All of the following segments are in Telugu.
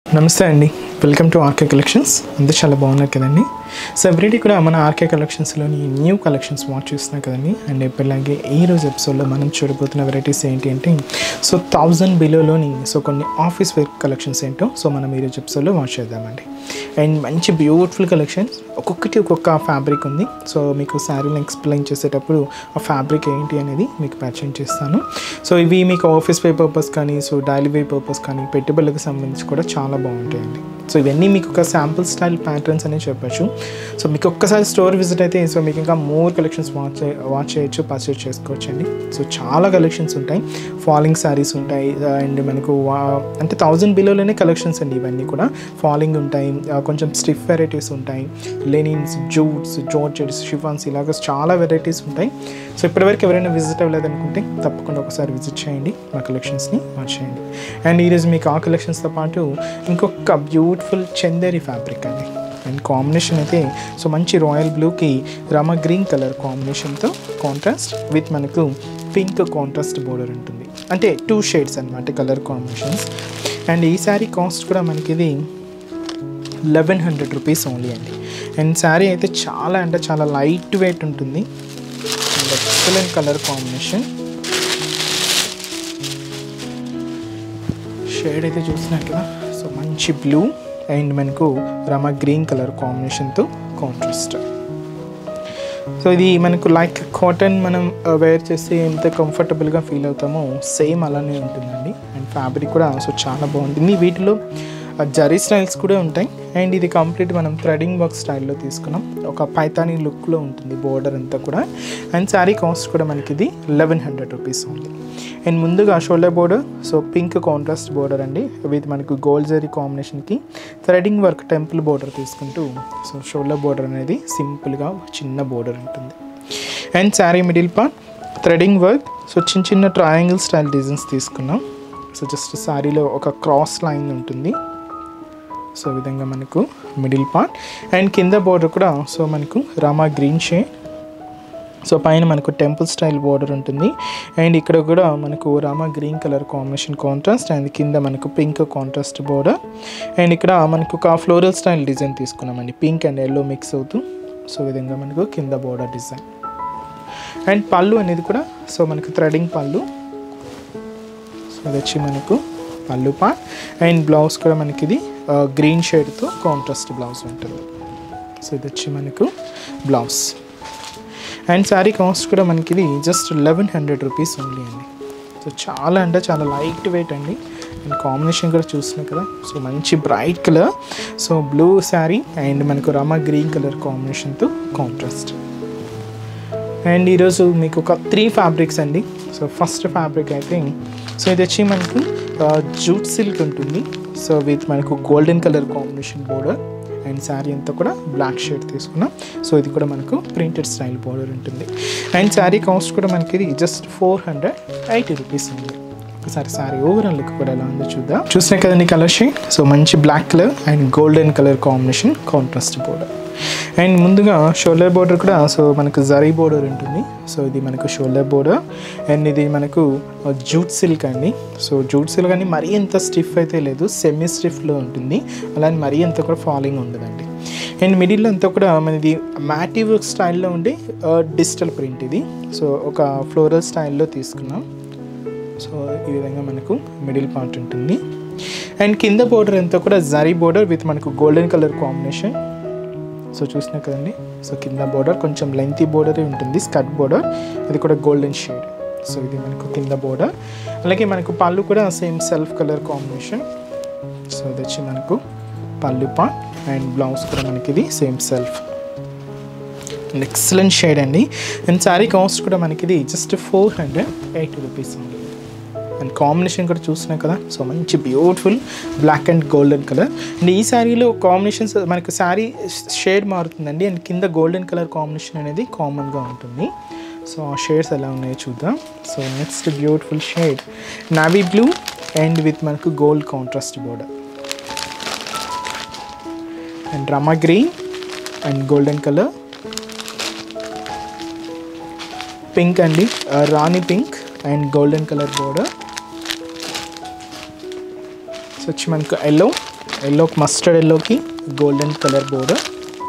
నమస్తే అండి, వెల్కమ్ టు ఆర్కే కలెక్షన్స్. అందరూ చాలా బాగున్నారు కదండి. సో ఎవ్రీడే కూడా మన ఆర్కే కలెక్షన్స్లోని న్యూ కలెక్షన్స్ వాచ్ చేస్తున్నాం కదండి. అండ్ ఎప్పటిలాగే ఈరోజు ఎపిసోడ్లో మనం చూడబోతున్న వెరైటీస్ ఏంటి అంటే 1000 బిలోలోని కొన్ని ఆఫీస్ వేర్ కలెక్షన్స్ ఏంటో మనం ఈరోజు ఎపిసోడ్లో వాచ్ చేద్దామండి. అండ్ మంచి బ్యూటిఫుల్ కలెక్షన్స్, ఒక్కొక్కటి ఒక్కొక్క ఫ్యాబ్రిక్ ఉంది. సో మీకు శారీని ఎక్స్ప్లెయిన్ చేసేటప్పుడు ఆ ఫ్యాబ్రిక్ ఏంటి అనేది మీకు పరిచయం చేస్తాను. సో ఇవి మీకు ఆఫీస్ వేర్ పర్పస్ కానీ డైలీ వేర్ పర్పస్ కానీ పెట్టుబడులకు సంబంధించి కూడా చాలా బాగుంటాయండి. సో ఇవన్నీ మీకు ఒక శాంపుల్ స్టైల్ ప్యాటర్న్స్ అనేది చెప్పచ్చు. సో మీకు ఒక్కసారి స్టోర్ విజిట్ అయితే మీకు ఇంకా మోర్ కలెక్షన్స్ వాచ్ చేయొచ్చు, పర్చేజ్ చేసుకోవచ్చు అండి. సో చాలా కలెక్షన్స్ ఉంటాయి, ఫాలింగ్ శారీస్ ఉంటాయి. అండ్ మనకు అంటే 1000 బిలోలోనే కలెక్షన్స్ అండి. ఇవన్నీ కూడా ఫాలింగ్ ఉంటాయి, కొంచెం స్టిఫ్ వెరైటీస్ ఉంటాయి, లెనిన్స్, జూట్స్, జార్జెట్స్, షిఫాన్స్, ఇలాగ చాలా వెరైటీస్ ఉంటాయి. సో ఇప్పటివరకు ఎవరైనా విజిట్ అవ్వలేదనుకుంటే తప్పకుండా ఒకసారి విజిట్ చేయండి, మా కలెక్షన్స్ని వాచ్ చేయండి. అండ్ ఈరోజు మీకు ఆ కలెక్షన్స్తో పాటు ఇంకొక బ్యూటిఫుల్ చందేరి ఫ్యాబ్రిక్ అండి. అండ్ కాంబినేషన్ అయితే మంచి రాయల్ బ్లూకి రామా గ్రీన్ కలర్ కాంబినేషన్తో కాంట్రాస్ట్ విత్ మనకు పింక్ కాంట్రాస్ట్ బోర్డర్ ఉంటుంది. అంటే 2 షేడ్స్ అనమాట కలర్ కాంబినేషన్స్. అండ్ ఈ శారీ కాస్ట్ కూడా మనకి ఇది 1100 రూపీస్ ఓన్లీ అండి. అండ్ శారీ అయితే చాలా లైట్ వెయిట్ ఉంటుంది. And excellent colour combination. Shade అయితే చూసినట్లుగా మంచి బ్లూ అండ్ మనకు రామా గ్రీన్ కలర్ కాంబినేషన్తో కాంట్రాస్ట్. సో ఇది మనకు లైక్ కాటన్ మనం వేర్ చేసి ఎంత కంఫర్టబుల్గా ఫీల్ అవుతామో సేమ్ అలానే ఉంటుందండి. అండ్ ఫ్యాబ్రిక్ కూడా చాలా బాగుంటుంది. వీటిలో జరీ స్టైల్స్ కూడా ఉంటాయి. అండ్ ఇది కంప్లీట్ మనం థ్రెడింగ్ వర్క్ స్టైల్లో తీసుకున్నాం. ఒక పైతానీ లుక్లో ఉంటుంది బోర్డర్ అంతా కూడా. అండ్ శారీ కాస్ట్ కూడా మనకి ఇది 1100 రూపీస్ ఉంది. అండ్ ముందుగా shoulder border pink contrast border అండి. విత్ మనకు గోల్డ్ జరీ కాంబినేషన్కి థ్రెడింగ్ వర్క్ టెంపుల్ బోర్డర్ తీసుకుంటూ షోల్డర్ బోర్డర్ అనేది సింపుల్గా చిన్న బోర్డర్ ఉంటుంది. And sari middle part threading work చిన్న ట్రయాంగిల్ స్టైల్ డిజైన్స్ తీసుకున్నాం. జస్ట్ శారీలో ఒక క్రాస్ లైన్ ఉంటుంది. ఈ విధంగా మనకు మిడిల్ పార్ట్. అండ్ కింద బోర్డర్ కూడా మనకు రామా గ్రీన్ షేడ్. పైన మనకు టెంపుల్ స్టైల్ బోర్డర్ ఉంటుంది. అండ్ ఇక్కడ కూడా మనకు Rama green colour combination contrast. And కింద మనకు పింక్ కాంట్రాస్ట్ బోర్డర్. అండ్ ఇక్కడ మనకు ఒక ఫ్లోరల్ స్టైల్ డిజైన్ తీసుకున్నామండి, పింక్ అండ్ ఎల్లో మిక్స్ అవుతూ. ఈ విధంగా మనకు కింద బోర్డర్ డిజైన్. అండ్ పళ్ళు అనేది కూడా మనకు థ్రెడింగ్ పళ్ళు. అది వచ్చి మనకు పళ్ళు పార్ట్. అండ్ బ్లౌజ్ కూడా మనకి ఇది గ్రీన్ షేడ్తో కాంట్రాస్ట్ బ్లౌజ్ ఉంటుంది. ఇది వచ్చి మనకు బ్లౌజ్. అండ్ శారీ కాస్ట్ కూడా మనకి ఇది జస్ట్ 1100 రూపీస్ ఓన్లీ అండి. చాలా లైట్ వెయిట్ అండి. అండ్ కాంబినేషన్ కూడా చూస్తున్నాం కదా, మంచి bright colour. Blue sari and మనకు రామా గ్రీన్ కలర్ కాంబినేషన్తో కాంట్రాస్ట్. అండ్ ఈరోజు మీకు ఒక 3 ఫ్యాబ్రిక్స్ అండి. ఫస్ట్ ఫ్యాబ్రిక్ అయితే ఇది వచ్చి మనకు జూట్ సిల్క్ ఉంటుంది. విత్ మనకు golden colour combination border. And sari అంతా కూడా బ్లాక్ షేడ్ తీసుకున్నాం. ఇది కూడా మనకు ప్రింటెడ్ స్టైల్ బోర్డర్ ఉంటుంది. అండ్ శారీ కాస్ట్ కూడా మనకి ఇది జస్ట్ 480 రూపీస్ ఉంది. ఒకసారి శారీ ఓవరాల్ లుక్ కూడా ఎలా ఉందో చూద్దాం. చూసినా కదండి కలర్ షేడ్. మంచి black colour and golden colour combination contrast border. And ముందుగా షోల్డర్ బోర్డర్ కూడా మనకు జరీ బోర్డర్ ఉంటుంది. ఇది మనకు షోల్డర్ బోర్డర్. అండ్ ఇది మనకు జూట్ సిల్క్ అండి. జూట్ సిల్క్ అని మరీ ఎంత స్టిఫ్ అయితే లేదు, సెమీ స్టిఫ్లో ఉంటుంది. అలానే మరీ అంత కూడా ఫాలింగ్ ఉండదండి. అండ్ మిడిల్లో అంతా కూడా మనది మ్యాటివ్ స్టైల్లో ఉండే డిజిటల్ ప్రింట్ ఇది. ఒక ఫ్లోరల్ స్టైల్లో తీసుకున్నాం. ఈ విధంగా మనకు మిడిల్ పార్ట్ ఉంటుంది. అండ్ కింద బోర్డర్ అంతా కూడా జరీ బోర్డర్ విత్ మనకు గోల్డెన్ కలర్ కాంబినేషన్. చూసినా కదండి. కింద బోర్డర్ కొంచెం లెంతీ బోర్డరే ఉంటుంది, స్కర్ట్ బోర్డర్. అది కూడా గోల్డెన్ షేడ్. ఇది మనకు కింద బోర్డర్. అలాగే మనకు పళ్ళు కూడా సేమ్ సెల్ఫ్ కలర్ కాంబినేషన్. ఇది వచ్చి మనకు పళ్ళు పార్ట్. అండ్ బ్లౌజ్ కూడా మనకి ఇది same self. And excellent shade అండి. అండ్ శారీ కాస్ట్ కూడా మనకి ఇది జస్ట్ 480 రూపీస్ ఉంది. అండ్ కాంబినేషన్ కూడా చూసినా కదా, మంచి beautiful black and golden colour. And ఈ శారీలో కాంబినేషన్స్ మనకు శారీ షేడ్ మారుతుందండి. అండ్ కింద గోల్డెన్ కలర్ కాంబినేషన్ అనేది కామన్గా ఉంటుంది. ఆ షేడ్స్ ఎలా ఉన్నాయో చూద్దాం. Next beautiful shade navy blue and with మనకు gold contrast border. And Rama green and golden colour. Pink అండి, రాణి pink and golden colour border. వచ్చి మనకు ఎల్లో ఎల్లో మస్టర్డ్ ఎల్లోకి golden colour border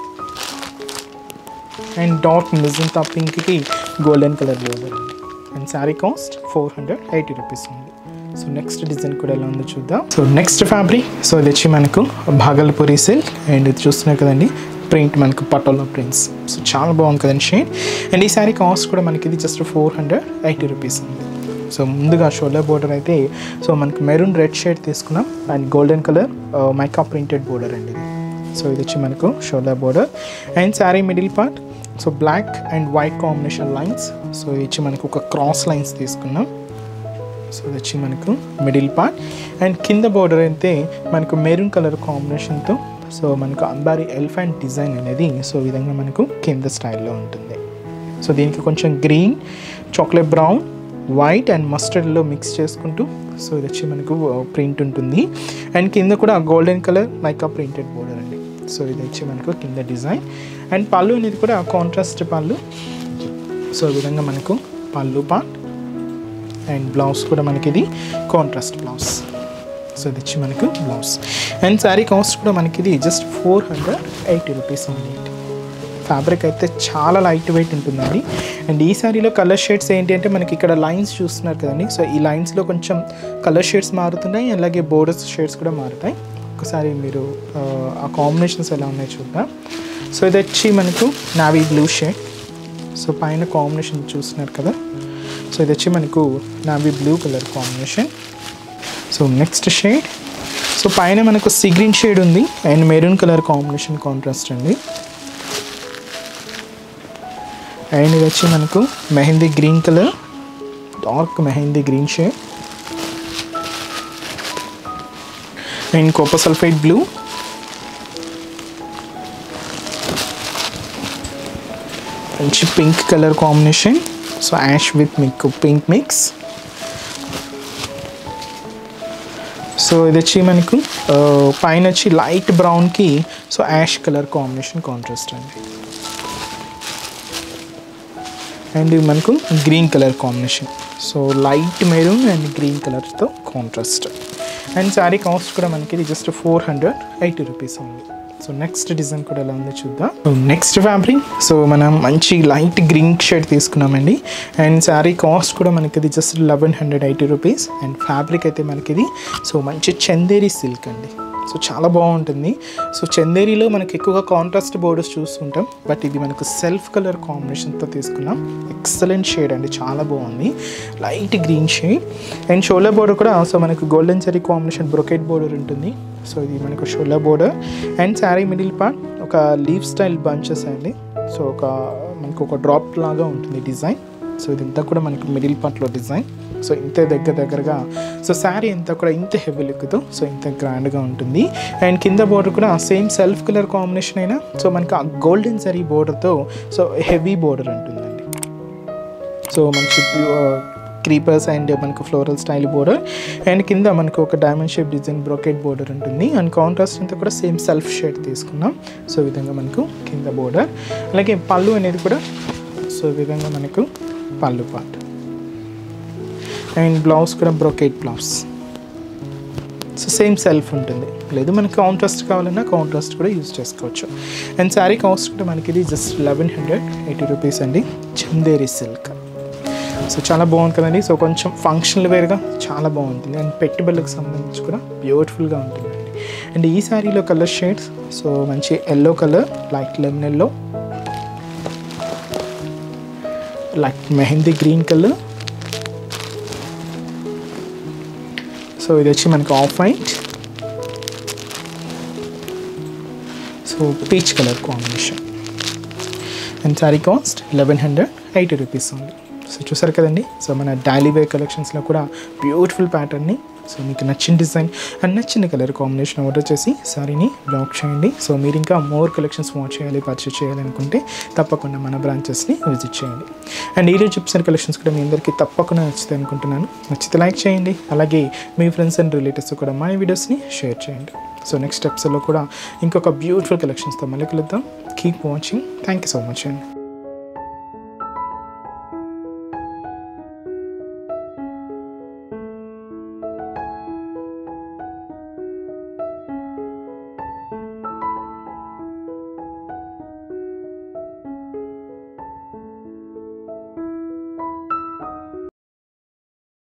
and dark magenta పింక్కి golden colour border and sari cost 480 rupees ఉంది. సో నెక్స్ట్ డిజైన్ కూడా ఎలా ఉందో చూద్దాం. సో నెక్స్ట్ ఫ్యాబ్రిక్, సో ఇది వచ్చి మనకు భాగల్పూరి సిల్క్ అండ్ ఇది చూస్తున్నారు కదండి ప్రింట్ మనకు పటోలా ప్రింట్స్. సో చాలా బాగుంది కదండి షేడ్. అండ్ ఈ శారీ కాస్ట్ కూడా మనకి ఇది జస్ట్ 480 రూపీస్ ఉంది. సో ముందుగా షోల్డర్ బోర్డర్ అయితే సో మనకు మెరూన్ రెడ్ షేడ్ తీసుకున్నాం and golden colour mica printed border అండి ఇది. సో ఇది వచ్చి మనకు shoulder border and sari middle part so black and white combination lines. So ఇది వచ్చి మనకు ఒక క్రాస్ లైన్స్ తీసుకున్నాం. సో ఇది వచ్చి మనకు మిడిల్ పార్ట్ అండ్ కింద బోర్డర్ అయితే మనకు మెరూన్ కలర్ కాంబినేషన్తో సో మనకు అంబారీ ఎలిఫెంట్ డిజైన్ అనేది సో ఈ విధంగా మనకు కింద స్టైల్లో ఉంటుంది. సో దీనికి కొంచెం green, chocolate brown, white and మస్టర్డ్లో మిక్స్ చేసుకుంటూ సో ఇది వచ్చి మనకు ప్రింట్ ఉంటుంది అండ్ కింద కూడా golden colour mica printed border అండి. సో ఇది వచ్చి మనకు కింద డిజైన్ అండ్ పళ్ళు అనేది కూడా కాంట్రాస్ట్ పళ్ళు. సో ఈ విధంగా మనకు పళ్ళు పార్ట్ అండ్ బ్లౌజ్ కూడా మనకి ఇది కాంట్రాస్ట్ బ్లౌజ్. సో ఇది వచ్చి మనకు బ్లౌజ్ అండ్ శారీ కాస్ట్ కూడా మనకి ఇది జస్ట్ 480 రూపీస్ ఉంది. ఫ్యాబ్రిక్ అయితే చాలా లైట్ వెయిట్ ఉంటుందండి. అండ్ ఈ శారీలో కలర్ షేడ్స్ ఏంటి అంటే మనకి ఇక్కడ లైన్స్ చూస్తున్నారు కదండి. సో ఈ లైన్స్లో కొంచెం కలర్ షేడ్స్ మారుతున్నాయి, అలాగే బోర్డర్స్ షేడ్స్ కూడా మారుతాయి. ఒకసారి మీరు ఆ కాంబినేషన్స్ ఎలా ఉన్నాయో చూద్దాం. సో ఇది వచ్చి మనకు నావీ బ్లూ షేడ్. సో పైన కాంబినేషన్ చూస్తున్నారు కదా. సో ఇది వచ్చి మనకు navy blue colour combination. So next shade so పైన మనకు సీ గ్రీన్ షేడ్ ఉంది and maroon colour combination contrast అండి. అండ్ ఇది వచ్చి మనకు mehndi green colour, dark mehndi green shade and copper sulphide blue మంచి pink colour combination. So ash with మీకు పింక్ మిక్స్. సో ఇది వచ్చి మనకు పైన వచ్చి లైట్ బ్రౌన్కి so ash colour combination contrast అండి. అండ్ ఇది మనకు green colour combination. So light maroon and green కలర్తో కాంట్రాస్ట్ అండ్ శారీ కాస్ట్ కూడా మనకి ఇది జస్ట్ 480 రూపీస్ ఉంది. సో నెక్స్ట్ డిజైన్ కూడా ఎలా ఉందో చూద్దాం. నెక్స్ట్ ఫ్యాబ్రిక్ సో మనం మంచి లైట్ గ్రీన్ షేడ్ తీసుకున్నామండి అండ్ శారీ కాస్ట్ కూడా మనకి ఇది జస్ట్ 1180 రూపీస్ అండ్ ఫ్యాబ్రిక్ అయితే మనకి ఇది సో మంచి చందేరి సిల్క్ అండి. సో చాలా బాగుంటుంది. సో చందేరిలో మనకి ఎక్కువగా కాంట్రాస్ట్ బోర్డర్స్ చూస్తుంటాం, బట్ ఇది మనకు సెల్ఫ్ కలర్ కాంబినేషన్తో తీసుకున్నాం. ఎక్సలెంట్ షేడ్ అండి, చాలా బాగుంది, light green shade. And shoulder border కూడా సో మనకు గోల్డెన్ జరీ కాంబినేషన్ బ్రొకెట్ బోర్డర్ ఉంటుంది. సో ఇది మనకు shoulder border and sari middle part ఒక లీవ్ స్టైల్ బంచెస్ అండి. సో మనకు ఒక డ్రాప్ లాగా ఉంటుంది డిజైన్. సో ఇదంతా కూడా మనకి మిడిల్ పార్ట్లో డిజైన్. సో ఇంత దగ్గరగా సో శారీ అంతా కూడా ఇంత హెవీ లుక్తో సో ఇంత గ్రాండ్గా ఉంటుంది. అండ్ కింద బోర్డర్ కూడా సేమ్ సెల్ఫ్ కలర్ కాంబినేషన్ అయినా సో మనకి ఆ గోల్డెన్ జరీ బోర్డర్తో సో హెవీ బోర్డర్ ఉంటుందండి. సో మంచి క్రీపర్స్ అండ్ మనకు ఫ్లోరల్ స్టైల్ బోర్డర్ అండ్ కింద మనకు ఒక diamond shape design brocade border ఉంటుంది. అండ్ కాంట్రాస్ట్ అంతా కూడా సేమ్ సెల్ఫ్ షేడ్ తీసుకున్నాం. సో ఈ విధంగా మనకు కింద బోర్డర్, అలాగే పళ్ళు అనేది కూడా సో ఈ విధంగా మనకు పళ్ళు పార్ట్ అండ్ బ్లౌజ్ కూడా brocade blouse. So same self ఉంటుంది, లేదు మనకి కాంట్రాస్ట్ కావాలన్నా కాంట్రాస్ట్ కూడా యూజ్ చేసుకోవచ్చు. అండ్ శారీ కాస్ట్ కూడా మనకి ఇది జస్ట్ 1180 రూపీస్ అండి, చందేరి సిల్క్. సో చాలా బాగుంది కదండి. సో కొంచెం ఫంక్షనల్ వేర్గా చాలా బాగుంటుంది అండ్ పెట్టుబడులకు సంబంధించి కూడా బ్యూటిఫుల్గా ఉంటుందండి. అండ్ ఈ శారీలో కలర్ షేడ్స్ సో మంచి yellow colour, light lemon yellow, light mehndi green colour. So ఇది వచ్చి మనకు off white, so peach colour combination and sari cost 1180 rupees ఉంది. సో చూసారు కదండి. సో మన డైలీ వేర్ కలెక్షన్స్లో కూడా బ్యూటిఫుల్ ప్యాటర్న్ని సో మీకు నచ్చిన డిజైన్ అండ్ నచ్చిన కలర్ కాంబినేషన్ ఆర్డర్ చేసి సారీని బ్లాక్ చేయండి. సో మీరు ఇంకా మోర్ కలెక్షన్స్ వాచ్ చేయాలి, పర్చేస్ చేయాలనుకుంటే తప్పకుండా మన బ్రాంచెస్ని విజిట్ చేయండి. అండ్ ఈరోజు చూపిస్తున్న కలెక్షన్స్ కూడా మీ అందరికీ తప్పకుండా నచ్చుతాయి అనుకుంటున్నాను. నచ్చితే లైక్ చేయండి, అలాగే మీ ఫ్రెండ్స్ అండ్ రిలేటివ్స్ కూడా మా వీడియోస్ని షేర్ చేయండి. సో నెక్స్ట్ ఎపిసోడ్లో కూడా ఇంకొక బ్యూటిఫుల్ కలెక్షన్స్తో మళ్ళీ కలుద్దాం. Keep watching. Thank you so much అండి.